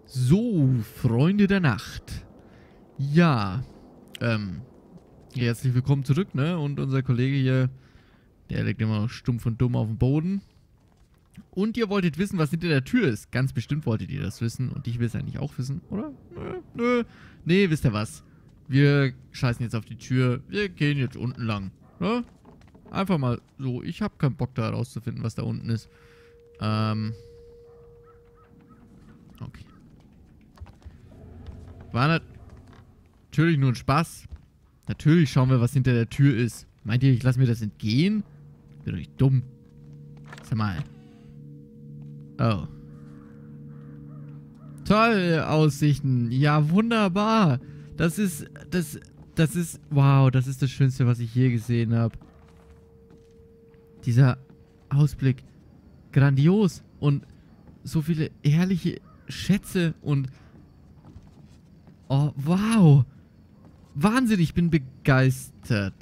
So, Freunde der Nacht. Ja, herzlich willkommen zurück, ne? Und unser Kollege hier, der liegt immer noch stumpf und dumm auf dem Boden. Und ihr wolltet wissen, was hinter der Tür ist. Ganz bestimmt wolltet ihr das wissen. Und ich will es eigentlich auch wissen, oder? Nö. Nee, wisst ihr was? Wir scheißen jetzt auf die Tür. Wir gehen jetzt unten lang. Ne? Einfach mal so. Ich habe keinen Bock da rauszufinden, was da unten ist. Okay. War natürlich nur ein Spaß. Natürlich schauen wir, was hinter der Tür ist. Meint ihr, ich lasse mir das entgehen? Bin doch nicht dumm. Sag mal. Oh. Toll, Aussichten. Ja, wunderbar. Das ist, wow, das ist das Schönste, was ich je gesehen habe. Dieser Ausblick. Grandios. Und so viele herrliche Schätze und... Oh, wow. Wahnsinn, ich bin begeistert.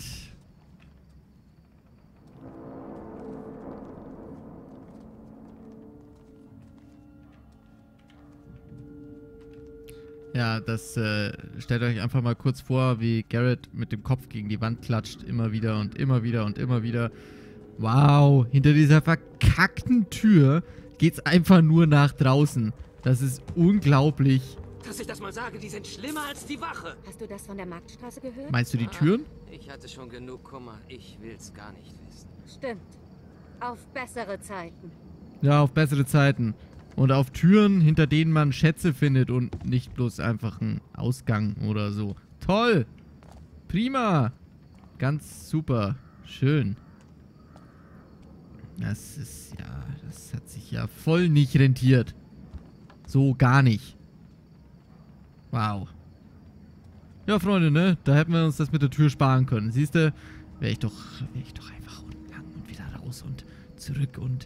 Ja, das stellt euch einfach mal kurz vor, wie Garrett mit dem Kopf gegen die Wand klatscht. Immer wieder und immer wieder und immer wieder. Wow, hinter dieser verkackten Tür geht's einfach nur nach draußen. Das ist unglaublich. Dass ich das mal sage, die sind schlimmer als die Wache. Hast du das von der Marktstraße gehört? Meinst du die Türen? Ich hatte schon genug Kummer. Ich will's gar nicht wissen. Stimmt. Auf bessere Zeiten. Ja, auf bessere Zeiten. Und auf Türen, hinter denen man Schätze findet und nicht bloß einfach einen Ausgang oder so. Toll! Prima! Ganz super. Schön. Das ist ja, das hat sich ja voll nicht rentiert. So gar nicht. Wow. Ja, Freunde, ne? Da hätten wir uns das mit der Tür sparen können. Siehst du, wäre ich doch einfach unten lang und wieder raus und zurück und...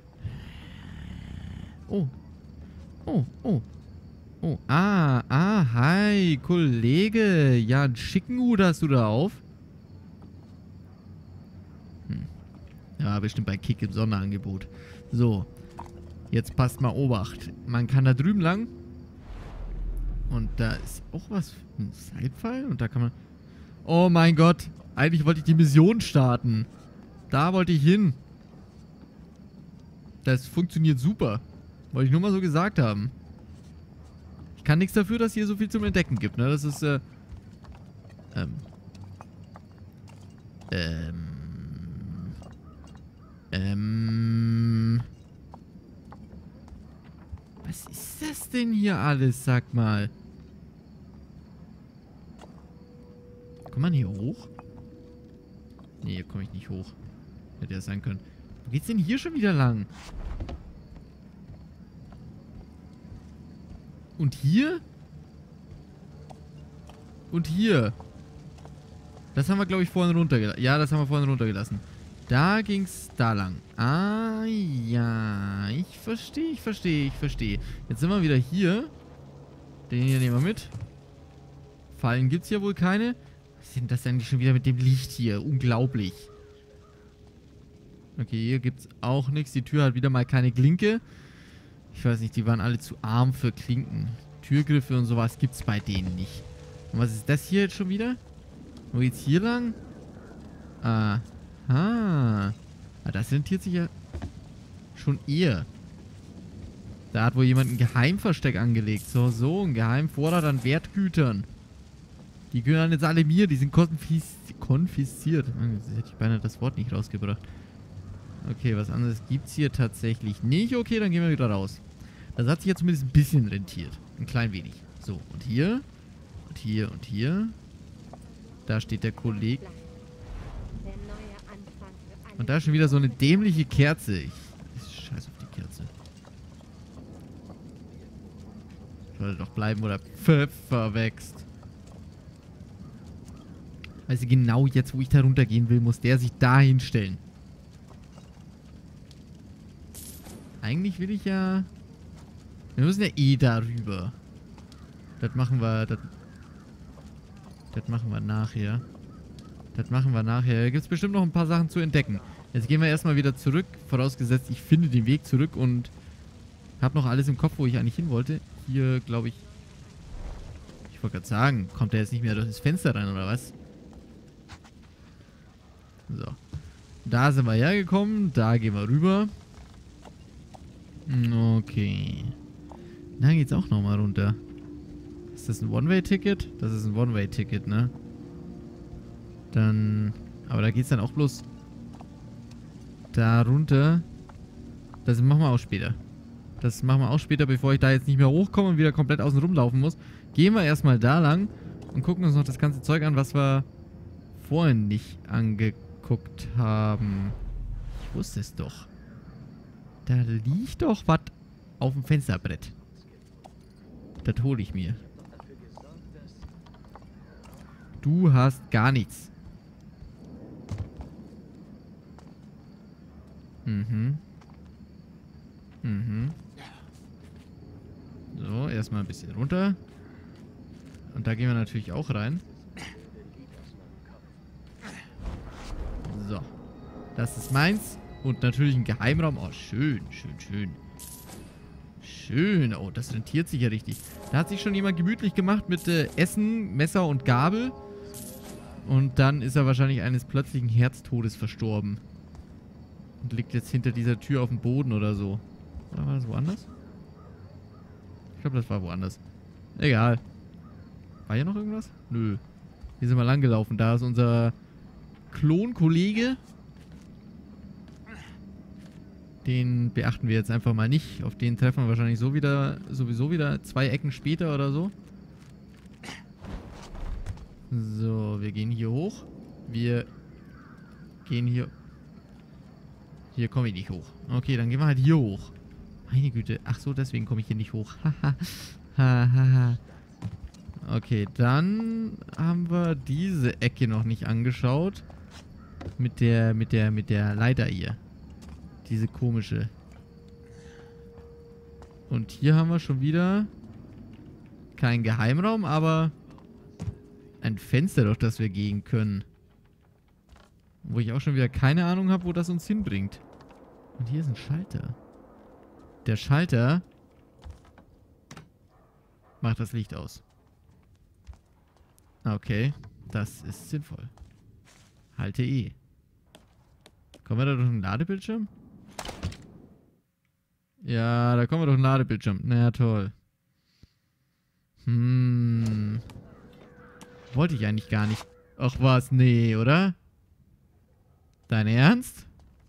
Oh. Oh, oh. Oh, hi, Kollege. Ja, einen schicken Hut hast du da auf. Ja, bestimmt bei Kick im Sonderangebot. So. Jetzt passt mal Obacht. Man kann da drüben lang. Und da ist auch was. Ein Seilpfeil. Und da kann man... Oh mein Gott. Eigentlich wollte ich die Mission starten. Da wollte ich hin. Das funktioniert super. Wollte ich nur mal so gesagt haben. Ich kann nichts dafür, dass hier so viel zum Entdecken gibt, ne? Das ist, Was ist das denn hier alles, sag mal? Kommt man hier hoch? Nee, hier komme ich nicht hoch. Hätte ja sein können. Wo geht's denn hier schon wieder lang? Und hier? Und hier? Das haben wir, glaube ich, vorhin runtergelassen. Ja, das haben wir vorhin runtergelassen. Da ging's da lang. Ah, ja. Ich verstehe. Jetzt sind wir wieder hier. Den hier nehmen wir mit. Fallen gibt's ja wohl keine. Was ist denn das eigentlich schon wieder mit dem Licht hier? Unglaublich. Okay, hier gibt's auch nichts. Die Tür hat wieder mal keine Klinke. Ich weiß nicht, die waren alle zu arm für Klinken. Türgriffe und sowas gibt's bei denen nicht. Und was ist das hier jetzt schon wieder? Wo geht's hier lang? Aha. Das rentiert sich ja schon eher. Da hat wohl jemand ein Geheimversteck angelegt. So, ein Geheimvorrat an Wertgütern. Die gehören jetzt alle mir. Die sind konfisziert. Jetzt hätte ich beinahe das Wort nicht rausgebracht. Okay, was anderes gibt's hier tatsächlich nicht. Okay, dann gehen wir wieder raus. Das hat sich ja zumindest ein bisschen rentiert. Ein klein wenig. So, und hier. Und hier und hier. Da steht der Kollege. Und da ist schon wieder so eine dämliche Kerze. Ich scheiß auf die Kerze. Sollte doch bleiben, wo der Pfeffer wächst. Also genau jetzt, wo ich da runtergehen will, muss der sich da hinstellen. Eigentlich will ich ja... Wir müssen ja eh darüber. Das machen wir... Das machen wir nachher. Da gibt es bestimmt noch ein paar Sachen zu entdecken. Jetzt gehen wir erstmal wieder zurück. Vorausgesetzt, ich finde den Weg zurück und habe noch alles im Kopf, wo ich eigentlich hin wollte. Hier, glaube ich... Ich wollte gerade sagen, kommt der jetzt nicht mehr durch das Fenster rein, oder was? So. Da sind wir hergekommen. Da gehen wir rüber. Okay. Da geht's auch nochmal runter. Ist das ein One-Way-Ticket? Das ist ein One-Way-Ticket, ne? Dann... Aber da geht's dann auch bloß... Da runter. Das machen wir auch später. Das machen wir auch später, bevor ich da jetzt nicht mehr hochkomme und wieder komplett außen rumlaufen muss. Gehen wir erstmal da lang und gucken uns noch das ganze Zeug an, was wir vorhin nicht angeguckt haben. Ich wusste es doch. Da liegt doch was auf dem Fensterbrett. Das hole ich mir. Du hast gar nichts. Mhm. Mhm. So, erstmal ein bisschen runter. Und da gehen wir natürlich auch rein. So. Das ist meins. Und natürlich ein Geheimraum. Oh, schön, schön, schön. Schön. Oh, das rentiert sich ja richtig. Da hat sich schon jemand gemütlich gemacht mit Essen, Messer und Gabel. Und dann ist er wahrscheinlich eines plötzlichen Herztodes verstorben. Und liegt jetzt hinter dieser Tür auf dem Boden oder so. Oder war das woanders? Ich glaube, das war woanders. Egal. War hier noch irgendwas? Nö. Hier sind wir lang gelaufen. Da ist unser Klonkollege. Den beachten wir jetzt einfach mal nicht. Auf den treffen wir wahrscheinlich sowieso wieder 2 Ecken später oder so. So, wir gehen hier hoch. Wir gehen hier... Hier komme ich nicht hoch. Okay, dann gehen wir halt hier hoch. Meine Güte. Ach so, deswegen komme ich hier nicht hoch. Haha. Okay, dann haben wir diese Ecke noch nicht angeschaut. Mit der Leiter hier. Diese komische. Und hier haben wir schon wieder keinen Geheimraum, aber ein Fenster, durch das wir gehen können. Wo ich auch schon wieder keine Ahnung habe, wo das uns hinbringt. Und hier ist ein Schalter. Der Schalter macht das Licht aus. Okay, das ist sinnvoll. Halte E. Kommen wir da durch einen Ladebildschirm? Ja, da kommen wir durch einen Ladebildschirm. Na ja, toll. Wollte ich eigentlich gar nicht. Ach was, nee, oder? Dein Ernst?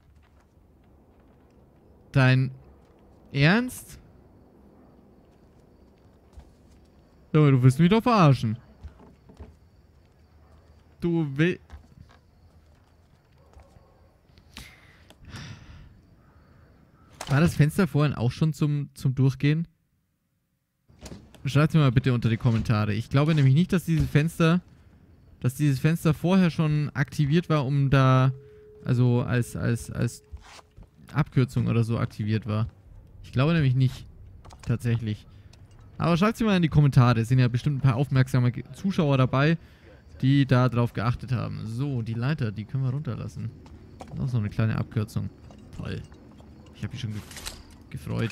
Dein Ernst? Ja, du willst mich doch verarschen. Du willst... War das Fenster vorhin auch schon zum Durchgehen? Schreibt mir mal bitte unter die Kommentare. Ich glaube nämlich nicht, dass dieses Fenster vorher schon aktiviert war, um da, also als Abkürzung oder so aktiviert war. Ich glaube nämlich nicht. Tatsächlich. Aber schreibt sie mal in die Kommentare. Es sind ja bestimmt ein paar aufmerksame Zuschauer dabei, die da drauf geachtet haben. So, die Leiter, die können wir runterlassen. Das ist auch so eine kleine Abkürzung. Toll. Ich habe mich schon gefreut.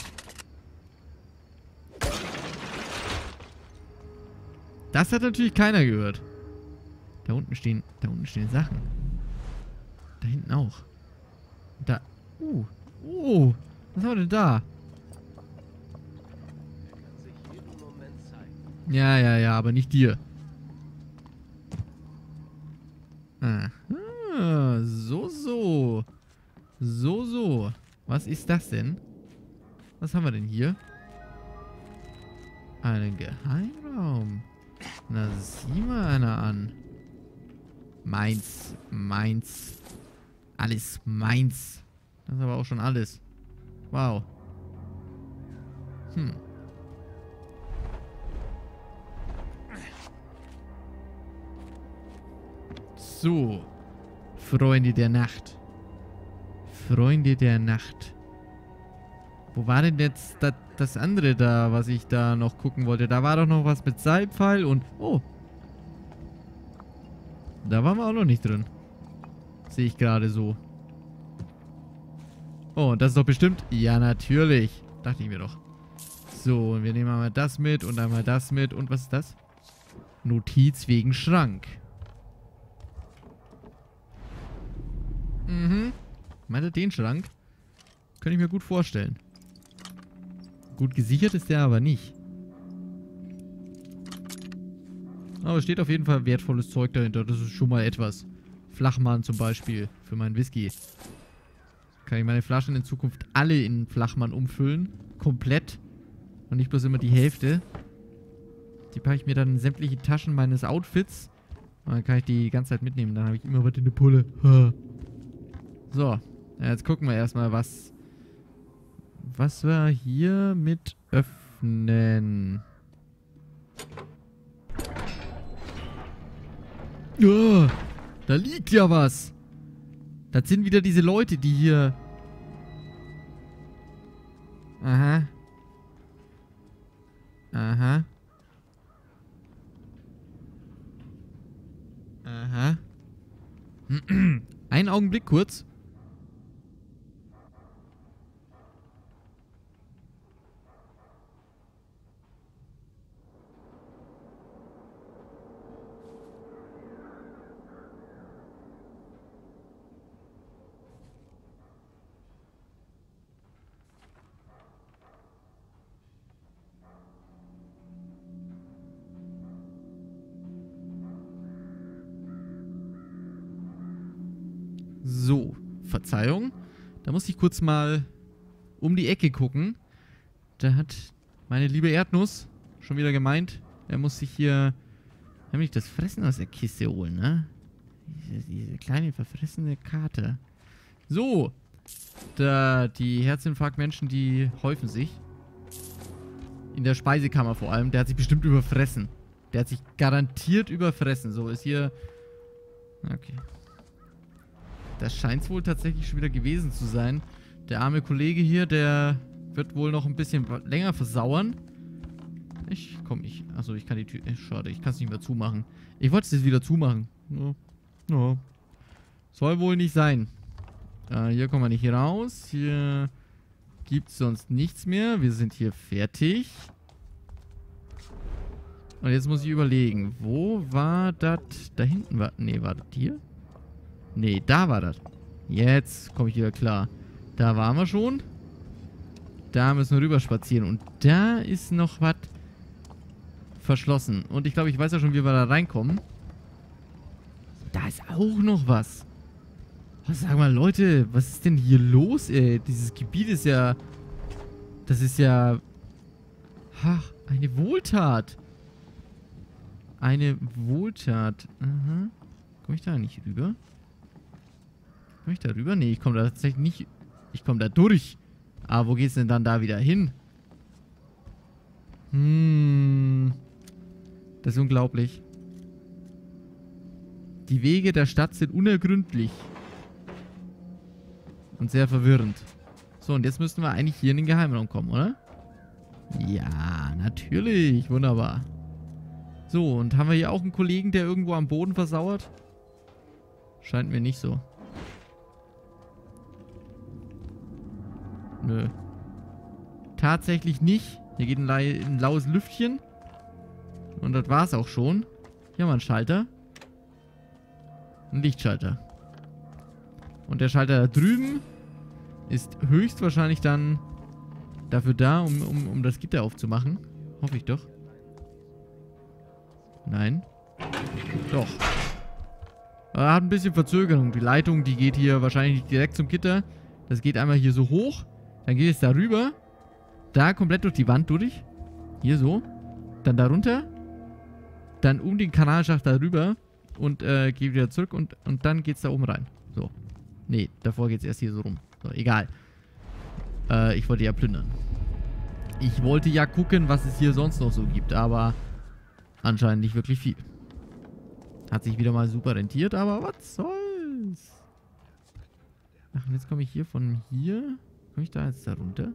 Das hat natürlich keiner gehört. Da unten stehen Sachen. Da hinten auch. Da. Was haben wir denn da? Ja, aber nicht dir. Aha, so. Was ist das denn? Was haben wir denn hier? Einen Geheimraum. Na, sieh mal einer an. Meins. Alles meins. Das ist aber auch schon alles. Wow. So. Freunde der Nacht. Wo war denn jetzt das andere da, was ich da noch gucken wollte? Da war doch noch was mit Seilpfeil und... Oh. Da waren wir auch noch nicht drin. Sehe ich gerade so. Oh, und das ist doch bestimmt... Ja, natürlich. Dachte ich mir doch. So, und wir nehmen einmal das mit und einmal das mit. Und was ist das? Notiz wegen Schrank. Mhm. Meint er den Schrank? Könnte ich mir gut vorstellen. Gut gesichert ist der aber nicht. Aber es steht auf jeden Fall wertvolles Zeug dahinter. Das ist schon mal etwas. Flachmann zum Beispiel für meinen Whisky. Kann ich meine Flaschen in Zukunft alle in Flachmann umfüllen. Komplett. Und nicht bloß immer die Hälfte. Die packe ich mir dann in sämtliche Taschen meines Outfits. Und dann kann ich die ganze Zeit mitnehmen. Dann habe ich immer was in der Pulle. So. Ja, jetzt gucken wir erstmal, was wir hier mit öffnen. Oh, da liegt ja was. Das sind wieder diese Leute, die hier... Aha. Aha. Aha. Einen Augenblick kurz. So, Verzeihung. Da muss ich kurz mal um die Ecke gucken. Da hat meine liebe Erdnuss schon wieder gemeint, er muss sich hier nämlich das Fressen aus der Kiste holen, ne? Diese kleine verfressene Karte. So, die Herzinfarktmenschen, die häufen sich. In der Speisekammer vor allem. Der hat sich bestimmt überfressen. Der hat sich garantiert überfressen. So, ist hier... Okay. Das scheint es wohl tatsächlich schon wieder gewesen zu sein. Der arme Kollege hier, der wird wohl noch ein bisschen länger versauern. Achso, ich kann die Tür... Schade, ich kann es nicht mehr zumachen. Ich wollte es jetzt wieder zumachen. Ja. Soll wohl nicht sein. Hier kommen wir nicht raus. Hier gibt es sonst nichts mehr. Wir sind hier fertig. Und jetzt muss ich überlegen. Wo war das? Da hinten war... Nee, war das hier? Nee, da war das. Jetzt komme ich wieder klar. Da waren wir schon. Da müssen wir rüber spazieren. Und da ist noch was verschlossen. Und ich glaube, ich weiß ja schon, wie wir da reinkommen. Da ist auch noch was. Oh, sag mal, Leute, was ist denn hier los, ey? Dieses Gebiet ist ja... Das ist ja... Ach, eine Wohltat. Eine Wohltat. Aha. Komme ich da nicht rüber? Komme ich da rüber? Nee, ich komme da tatsächlich nicht... Ich komme da durch. Aber wo geht's denn dann da wieder hin? Das ist unglaublich. Die Wege der Stadt sind unergründlich. Und sehr verwirrend. So, und jetzt müssten wir eigentlich hier in den Geheimraum kommen, oder? Ja, natürlich. Wunderbar. So, und haben wir hier auch einen Kollegen, der irgendwo am Boden versauert? Scheint mir nicht so. Nö. Tatsächlich nicht. Hier geht ein laues Lüftchen. Und das war's auch schon. Hier haben wir einen Schalter. Ein Lichtschalter. Und der Schalter da drüben ist höchstwahrscheinlich dann dafür da, um das Gitter aufzumachen. Hoffe ich doch. Nein. Doch. Er hat ein bisschen Verzögerung. Die Leitung, die geht hier wahrscheinlich nicht direkt zum Gitter. Das geht einmal hier so hoch. Dann geht es da rüber. Da komplett durch die Wand durch. Hier so. Dann da runter. Dann um den Kanalschacht da rüber. Und geht wieder zurück. Und dann geht es da oben rein. So. Nee, davor geht es erst hier so rum. So, egal. Ich wollte ja plündern. Ich wollte ja gucken, was es hier sonst noch so gibt. Aber anscheinend nicht wirklich viel. Hat sich wieder mal super rentiert. Aber was soll's? Ach, und jetzt komme ich hier von hier... Komme ich da jetzt da runter?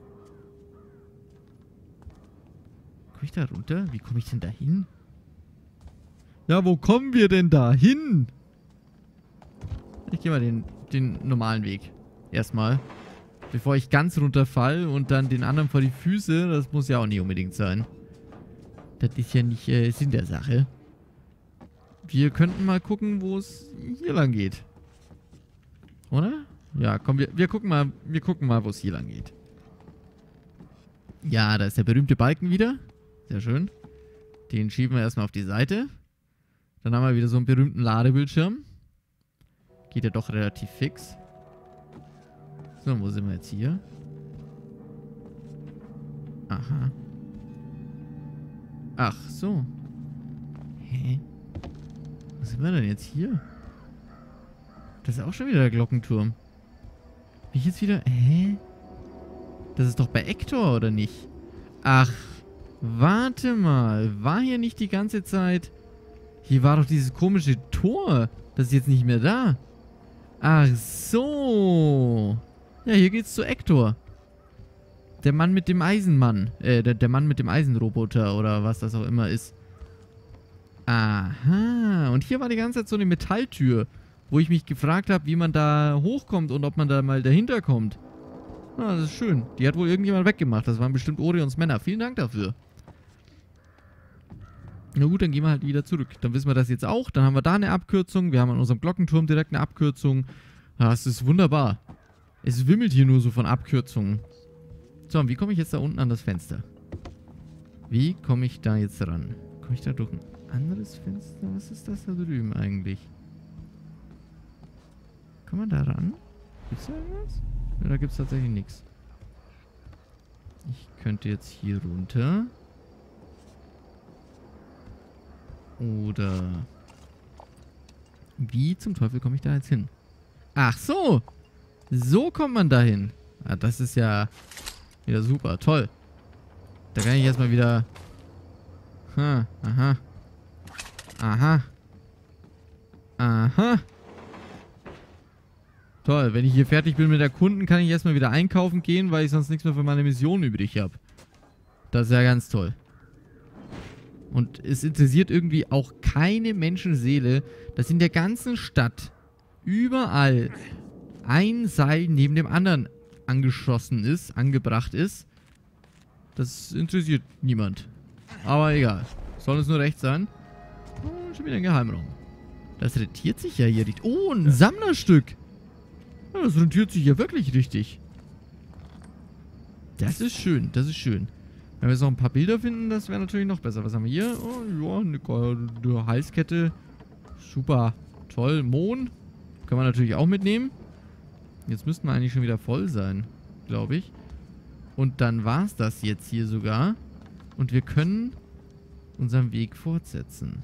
Komme ich da runter? Wie komme ich denn da hin? Ja, wo kommen wir denn da hin? Ich gehe mal den normalen Weg. Erstmal. Bevor ich ganz runterfall und dann den anderen vor die Füße. Das muss ja auch nicht unbedingt sein. Das ist ja nicht Sinn der Sache. Wir könnten mal gucken, wo es hier lang geht. Oder? Ja, komm, wir gucken mal, wo es hier lang geht. Ja, da ist der berühmte Balken wieder. Sehr schön. Den schieben wir erstmal auf die Seite. Dann haben wir wieder so einen berühmten Ladebildschirm. Geht ja doch relativ fix. So, wo sind wir jetzt hier? Aha. Ach so. Hä? Wo sind wir denn jetzt hier? Das ist auch schon wieder der Glockenturm. Bin ich jetzt wieder... Hä? Das ist doch bei Ektor, oder nicht? Ach, warte mal. War hier nicht die ganze Zeit... Hier war doch dieses komische Tor. Das ist jetzt nicht mehr da. Ach so. Ja, hier geht's zu Ektor. Der Mann mit dem Eisenmann. Der Mann mit dem Eisenroboter oder was das auch immer ist. Aha. Und hier war die ganze Zeit so eine Metalltür, wo ich mich gefragt habe, wie man da hochkommt und ob man da mal dahinter kommt. Ah, das ist schön. Die hat wohl irgendjemand weggemacht. Das waren bestimmt Orions Männer. Vielen Dank dafür. Na gut, dann gehen wir halt wieder zurück. Dann wissen wir das jetzt auch. Dann haben wir da eine Abkürzung. Wir haben an unserem Glockenturm direkt eine Abkürzung. Ja, es ist wunderbar. Es wimmelt hier nur so von Abkürzungen. So, und wie komme ich jetzt da unten an das Fenster? Wie komme ich da jetzt ran? Komme ich da durch ein anderes Fenster? Was ist das da drüben eigentlich? Kann man da ran? Gibt es da irgendwas? Ja, da gibt es tatsächlich nichts. Ich könnte jetzt hier runter. Oder... Wie zum Teufel komme ich da jetzt hin? Ach so! So kommt man da hin. Ah, das ist ja wieder super. Toll. Da kann ich erstmal wieder... Aha. Aha. Aha. Toll. Wenn ich hier fertig bin mit der Kunden, kann ich erstmal wieder einkaufen gehen, weil ich sonst nichts mehr für meine Mission übrig habe. Das ist ja ganz toll. Und es interessiert irgendwie auch keine Menschenseele, dass in der ganzen Stadt überall ein Seil neben dem anderen angebracht ist. Das interessiert niemand. Aber egal. Soll es nur recht sein. Oh, schon wieder ein Geheimraum. Das rentiert sich ja hier richtig. Oh, ein Sammlerstück. Ja, das rentiert sich ja wirklich richtig. Das ist schön, das ist schön. Wenn wir jetzt noch ein paar Bilder finden, das wäre natürlich noch besser. Was haben wir hier? Oh, ja, eine Halskette. Super. Toll. Mohn. Können wir natürlich auch mitnehmen. Jetzt müssten wir eigentlich schon wieder voll sein, glaube ich. Und dann war es das jetzt hier sogar. Und wir können unseren Weg fortsetzen.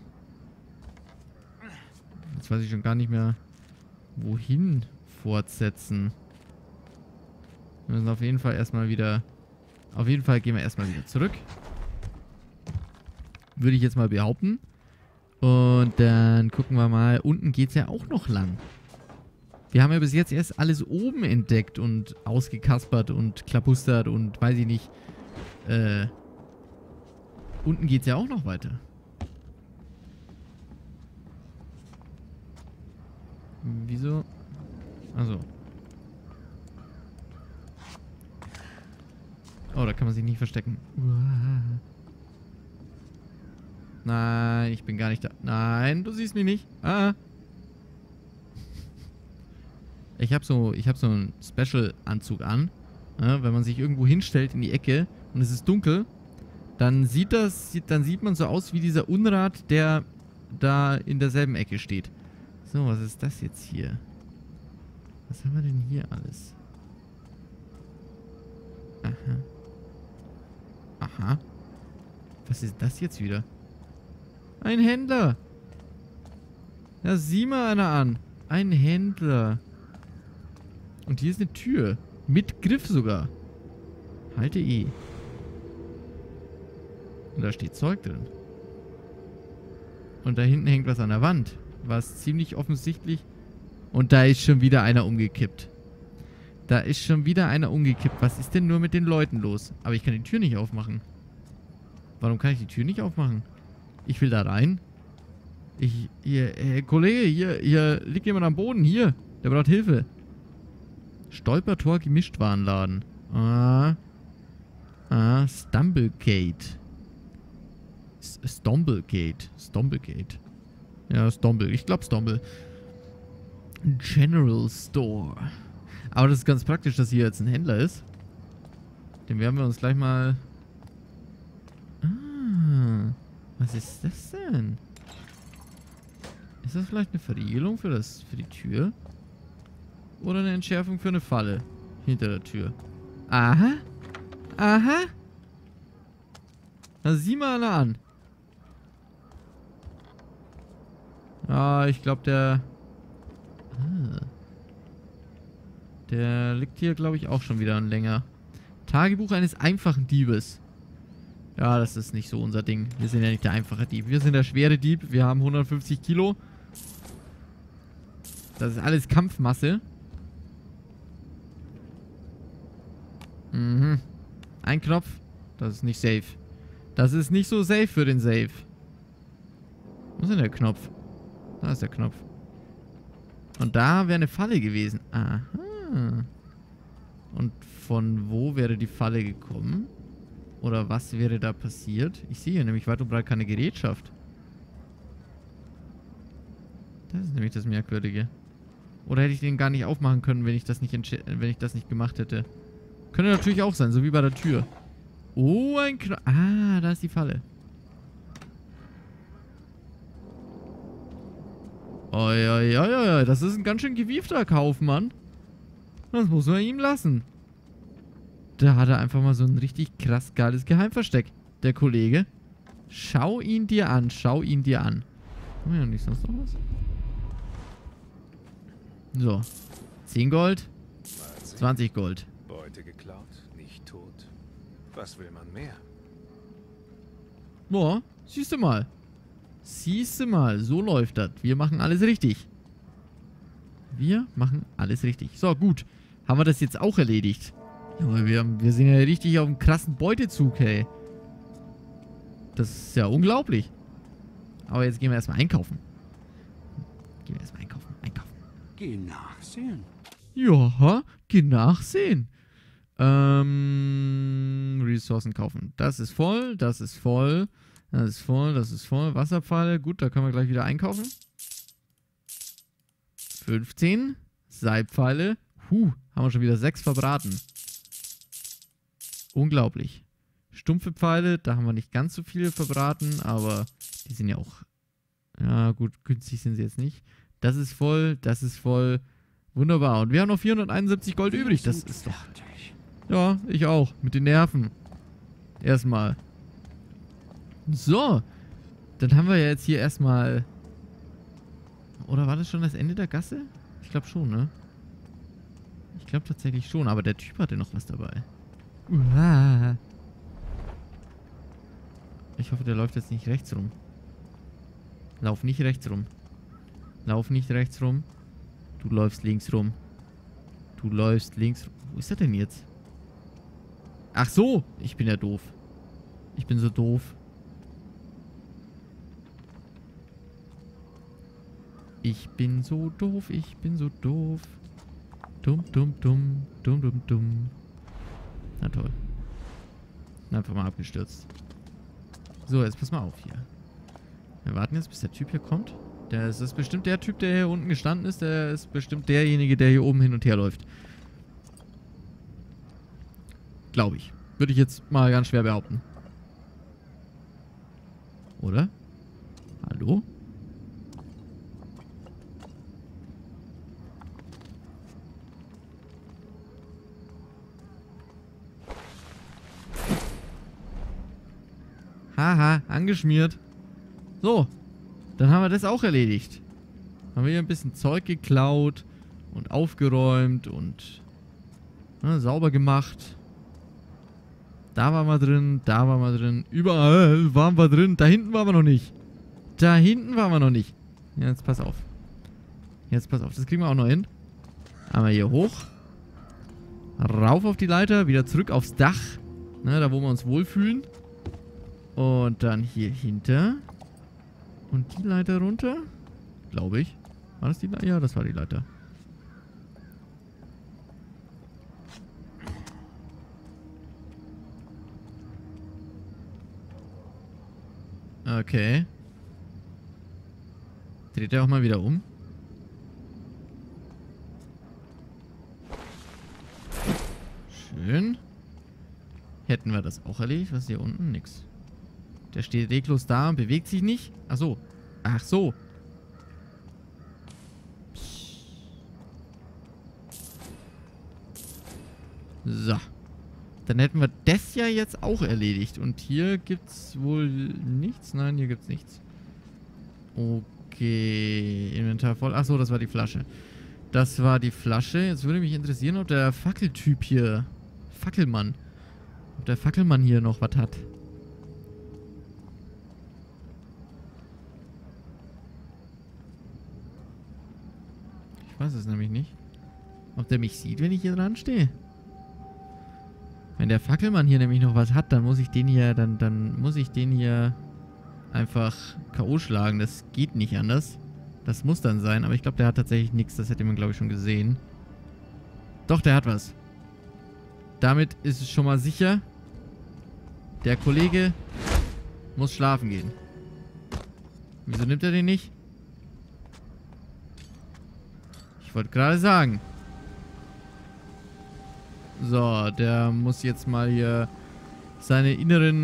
Jetzt weiß ich schon gar nicht mehr, wohin fortsetzen. Wir müssen auf jeden Fall erstmal wieder... Auf jeden Fall gehen wir erstmal wieder zurück. Würde ich jetzt mal behaupten. Und dann gucken wir mal. Unten geht es ja auch noch lang. Wir haben ja bis jetzt erst alles oben entdeckt und ausgekaspert und klabustert und weiß ich nicht. Unten geht es ja auch noch weiter. Wieso? Also. Oh, da kann man sich nicht verstecken. Nein, ich bin gar nicht da. Nein, du siehst mich nicht. Ah. Ich hab so einen Special-Anzug an. Ja, wenn man sich irgendwo hinstellt in die Ecke und es ist dunkel, dann sieht man so aus wie dieser Unrat, der da in derselben Ecke steht. So, was ist das jetzt hier? Was haben wir denn hier alles? Aha. Aha. Was ist das jetzt wieder? Ein Händler. Ja, sieh mal einer an. Ein Händler. Und hier ist eine Tür. Mit Griff sogar. Halte E. Und da steht Zeug drin. Und da hinten hängt was an der Wand. Was ziemlich offensichtlich... Und da ist schon wieder einer umgekippt. Da ist schon wieder einer umgekippt. Was ist denn nur mit den Leuten los? Aber ich kann die Tür nicht aufmachen. Warum kann ich die Tür nicht aufmachen? Ich will da rein. Kollege, hier liegt jemand am Boden. Hier, der braucht Hilfe. Stolpertor Gemischtwarenladen. Stumblegate. Stomblegate. Ja, Stomble. Ich glaube Stomble. General Store. Aber das ist ganz praktisch, dass hier jetzt ein Händler ist. Den werden wir uns gleich mal... was ist das denn? Ist das vielleicht eine Verriegelung für die Tür? Oder eine Entschärfung für eine Falle hinter der Tür? Aha. Aha. Na, sieh mal einer an. Ah, ich glaube, der liegt hier, glaube ich, auch schon wieder ein länger. Tagebuch eines einfachen Diebes. Ja, das ist nicht so unser Ding. Wir sind ja nicht der einfache Dieb. Wir sind der schwere Dieb. Wir haben 150 Kilo. Das ist alles Kampfmasse. Mhm. Ein Knopf. Das ist nicht safe. Das ist nicht so safe für den Safe. Wo ist denn der Knopf? Da ist der Knopf. Und da wäre eine Falle gewesen. Aha. Und von wo wäre die Falle gekommen? Oder was wäre da passiert? Ich sehe hier nämlich weit und breit keine Gerätschaft. Das ist nämlich das Merkwürdige. Oder hätte ich den gar nicht aufmachen können, wenn ich das nicht gemacht hätte. Könnte natürlich auch sein, so wie bei der Tür. Oh, ein Knopf. Ah, da ist die Falle. Oi, oi, oi, oi, das ist ein ganz schön gewiefter Kaufmann. Das muss man ihm lassen. Da hat er einfach mal so ein richtig krass geiles Geheimversteck, der Kollege. Schau ihn dir an, schau ihn dir an. Haben wir noch nicht sonst noch was? So. 10 Gold. 20 Gold. Beute geklaut, nicht tot. Was will man mehr? Boah, siehst du mal. Siehst du mal, so läuft das. Wir machen alles richtig. Wir machen alles richtig. So, gut. Haben wir das jetzt auch erledigt? Junge, wir sind ja richtig auf einem krassen Beutezug, hey. Das ist ja unglaublich. Aber jetzt gehen wir erstmal einkaufen. Einkaufen. Geh nachsehen. Ja, geh nachsehen. Ressourcen kaufen. Das ist voll, das ist voll. Das ist voll, das ist voll. Wasserpfeile. Gut, da können wir gleich wieder einkaufen. 15. Seilpfeile. Haben wir schon wieder 6 verbraten. Unglaublich. Stumpfe Pfeile, da haben wir nicht ganz so viele verbraten, aber die sind ja auch... Ja gut, günstig sind sie jetzt nicht. Das ist voll, das ist voll. Wunderbar. Und wir haben noch 471 Gold übrig. Das ist doch... Ja, ich auch. Mit den Nerven. Erstmal. So. Dann haben wir ja jetzt hier erstmal... Oder war das schon das Ende der Gasse? Ich glaube schon, ne? Ich glaube tatsächlich schon. Aber der Typ hatte noch was dabei. Uah. Ich hoffe, der läuft jetzt nicht rechts rum. Lauf nicht rechts rum. Lauf nicht rechts rum. Du läufst links rum. Du läufst links rum. Wo ist er denn jetzt? Ach so. Ich bin ja doof. Ich bin so doof. Ich bin so doof. Ich bin so doof. Dumm, dumm, dumm. Dumm, dumm, dumm. Na toll. Einfach mal abgestürzt. So, jetzt pass mal auf hier. Wir warten jetzt, bis der Typ hier kommt. Das ist bestimmt der Typ, der hier unten gestanden ist. Der ist bestimmt derjenige, der hier oben hin und her läuft. Glaube ich. Würde ich jetzt mal ganz schwer behaupten. Oder? Hallo? Haha, angeschmiert. So, dann haben wir das auch erledigt. Haben wir hier ein bisschen Zeug geklaut und aufgeräumt und sauber gemacht. Da waren wir drin, da waren wir drin. Überall waren wir drin. Da hinten waren wir noch nicht. Da hinten waren wir noch nicht. Jetzt pass auf. Jetzt pass auf, das kriegen wir auch noch hin. Einmal hier hoch. Rauf auf die Leiter, wieder zurück aufs Dach. Ne, da wo wir uns wohlfühlen. Und dann hier hinter. Und die Leiter runter. Glaube ich. War das die Leiter? Ja, das war die Leiter. Okay. Dreht er auch mal wieder um? Schön. Hätten wir das auch erledigt? Was ist hier unten? Nix. Der steht reglos da und bewegt sich nicht. Ach so. Ach so. So. Dann hätten wir das ja jetzt auch erledigt. Und hier gibt's wohl nichts? Nein, hier gibt's nichts. Okay. Inventar voll. Ach so, das war die Flasche. Das war die Flasche. Jetzt würde mich interessieren, ob der Fackeltyp hier... Fackelmann. Ob der Fackelmann hier noch was hat. Ich weiß es nämlich nicht. Ob der mich sieht, wenn ich hier dran stehe. Wenn der Fackelmann hier nämlich noch was hat, dann muss ich den hier, dann muss ich den hier einfach K.O. schlagen. Das geht nicht anders. Das muss dann sein, aber ich glaube, der hat tatsächlich nichts. Das hätte man, glaube ich, schon gesehen. Doch, der hat was. Damit ist es schon mal sicher. Der Kollege muss schlafen gehen. Wieso nimmt er den nicht? Ich wollte gerade sagen. So, der muss jetzt mal hier seine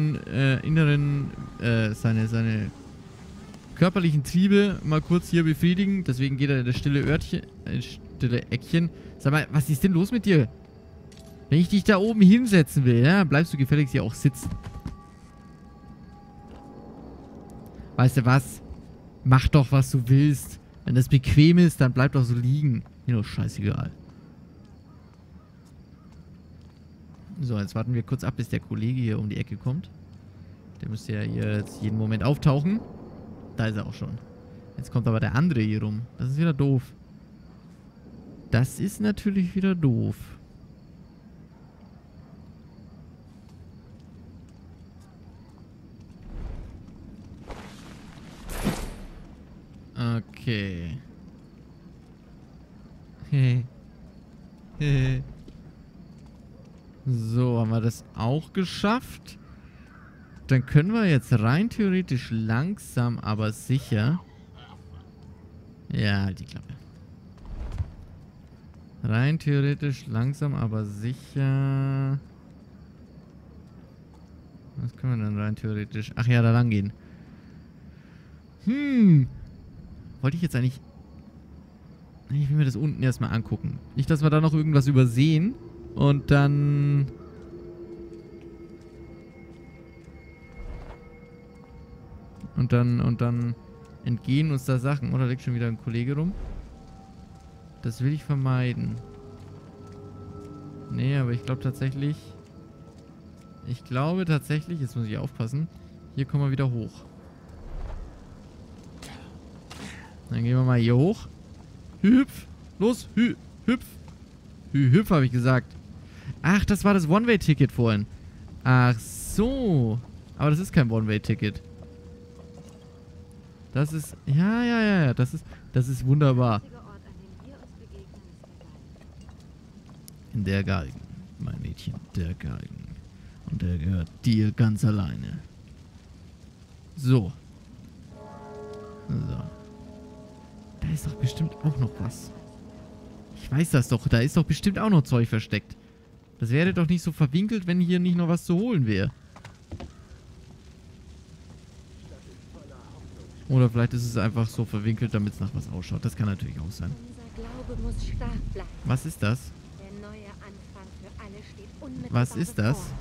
seine körperlichen Triebe mal kurz hier befriedigen. Deswegen geht er in das stille Örtchen, stille Eckchen. Sag mal, was ist denn los mit dir? Wenn ich dich da oben hinsetzen will, ja, bleibst du gefälligst hier auch sitzen. Weißt du was? Mach doch, was du willst. Wenn das bequem ist, dann bleib doch so liegen. Mir doch scheißegal. So, jetzt warten wir kurz ab, bis der Kollege hier um die Ecke kommt. Der müsste ja hier jetzt jeden Moment auftauchen. Da ist er auch schon. Jetzt kommt aber der andere hier rum. Das ist wieder doof. Das ist natürlich wieder doof. Okay. So, haben wir das auch geschafft. Dann können wir jetzt rein theoretisch langsam, aber sicher... Ja, halt die Klappe. Rein theoretisch langsam, aber sicher... Was können wir denn rein theoretisch... Ach ja, da lang gehen. Wollte ich jetzt eigentlich... Ich will mir das unten erstmal angucken. Nicht, dass wir da noch irgendwas übersehen. Und dann... Und dann entgehen uns da Sachen. Oder liegt schon wieder ein Kollege rum? Das will ich vermeiden. Nee, aber ich glaube tatsächlich... jetzt muss ich aufpassen. Hier kommen wir wieder hoch. Dann gehen wir mal hier hoch. Hüpf! Los! Hüpf! Hüpf, habe ich gesagt. Ach, das war das One-Way-Ticket vorhin. Ach so. Aber das ist kein One-Way-Ticket. Das ist... Ja. Das ist wunderbar. In der Galgen, mein Mädchen. Der Galgen. Und der gehört dir ganz alleine. So. Da ist doch bestimmt auch noch was. Ich weiß das doch. Da ist doch bestimmt auch noch Zeug versteckt. Das wäre doch nicht so verwinkelt, wenn hier nicht noch was zu holen wäre. Oder vielleicht ist es einfach so verwinkelt, damit es nach was ausschaut. Das kann natürlich auch sein. Unser Glaube muss stark bleiben. Was ist das? Der neue Anfang für alle steht unmittelbar Was ist das? bevor.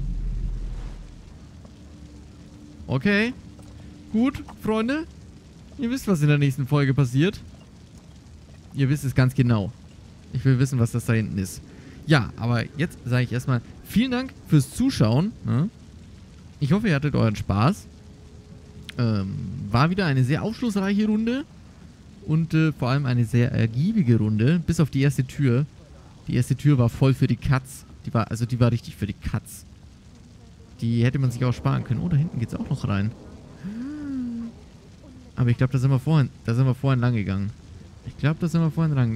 Okay. Gut, Freunde. Ihr wisst, was in der nächsten Folge passiert. Ihr wisst es ganz genau. Ich will wissen, was das da hinten ist. Ja, aber jetzt sage ich erstmal vielen Dank fürs Zuschauen. Ne? Ich hoffe, ihr hattet euren Spaß. War wieder eine sehr aufschlussreiche Runde. Und vor allem eine sehr ergiebige Runde. Bis auf die erste Tür. Die erste Tür war voll für die Katz. Die war richtig für die Katz. Die hätte man sich auch sparen können. Oh, da hinten geht es auch noch rein. Aber ich glaube, da sind wir vorhin lang gegangen.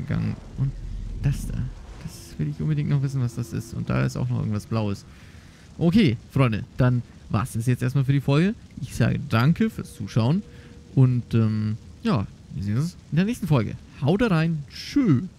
Und das da. Das will ich unbedingt noch wissen, was das ist. Und da ist auch noch irgendwas Blaues. Okay, Freunde, dann war's das jetzt erstmal für die Folge. Ich sage danke fürs Zuschauen und ja, wir sehen uns in der nächsten Folge. Haut rein, tschüss.